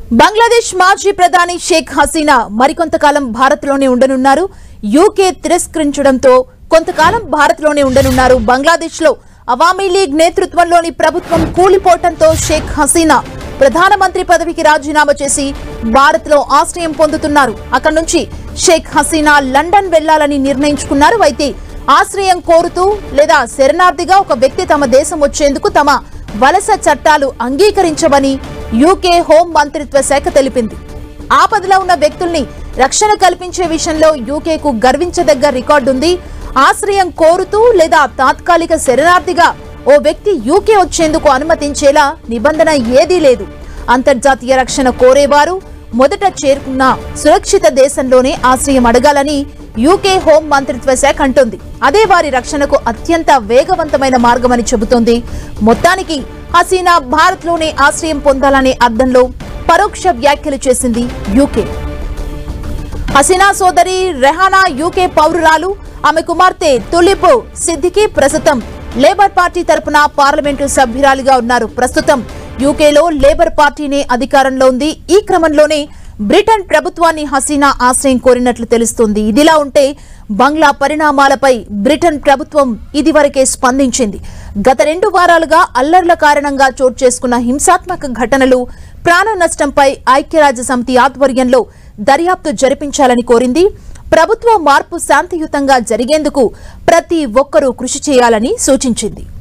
బంగ్లాదేశ్ మాజీ ప్రధాని షేక్ హసీనా మరికొంతకాలం భారత్లోనే ఉండనున్నారు. యూకే తిరస్కరించడంతో కొంతకాలం భారత్లోనే ఉండనున్నారు. బంగ్లాదేశ్లో అవామీ లీగ్ నేతృత్వంలోని ప్రభుత్వం కూలిపోవడంతో షేక్ హసీనా ప్రధానమంత్రి పదవికి రాజీనామా చేసి భారత్లో ఆశ్రయం పొందుతున్నారు. అక్కడి నుంచి షేక్ హసీనా లండన్ వెళ్లాలని నిర్ణయించుకున్నారు. అయితే ఆశ్రయం కోరుతూ లేదా శరణార్థిగా ఒక వ్యక్తి తమ దేశం వచ్చేందుకు తమ వలస చట్టాలు అంగీకరించవని యూకే హోం మంత్రిత్వ శాఖ తెలిపింది. ఆపదలో ఉన్న వ్యక్తుల్ని రక్షణ కల్పించే విషయంలో యూకేకు గర్వించదగ్గ రికార్డుంది. ఆశ్రయం కోరుతూ లేదా తాత్కాలిక శరణార్థిగా ఓ వ్యక్తి యూకే వచ్చేందుకు అనుమతించేలా నిబంధన ఏదీ లేదు. అంతర్జాతీయ రక్షణ కోరేవారు మొదట చేరుకున్న సురక్షిత దేశంలోనే ఆశ్రయం అడగాలని యూకే హోం మంత్రిత్వ శాఖ అంటోంది. అదే వారి రక్షణకు అత్యంత వేగవంతమైన మార్గమని చెబుతోంది. మొత్తానికి హసీనా భారత్లోనే ఆశ్రయం పొందాలనే అర్థంలో పరోక్ష వ్యాఖ్యలు చేసింది యూకే. హసీనా సోదరి రెహానా యూకే పౌరురాలు. ఆమె కుమార్తె తులిప్ సిద్దికి ప్రస్తుతం లేబర్ పార్టీ తరపున పార్లమెంటు సభ్యురాలిగా ఉన్నారు. ప్రస్తుతం యూకేలో లేబర్ పార్టీనే అధికారంలో ఉంది. ఈ క్రమంలోనే బ్రిటన్ ప్రభుత్వాన్ని హసీనా ఆశ్రయం కోరినట్లు తెలుస్తోంది. ఇదిలా ఉంటే బంగ్లా పరిణామాలపై బ్రిటన్ ప్రభుత్వం ఇదివరకే స్పందించింది. గత 2 వారాలుగా అల్లర్ల కారణంగా చోటు చేసుకున్న హింసాత్మక ఘటనలు, ప్రాణ నష్టంపై ఐక్యరాజ్య సమితి ఆధ్వర్యంలో దర్యాప్తు జరిపించాలని కోరింది. ప్రభుత్వ మార్పు శాంతియుతంగా జరిగేందుకు ప్రతి ఒక్కరూ కృషి చేయాలని సూచించింది.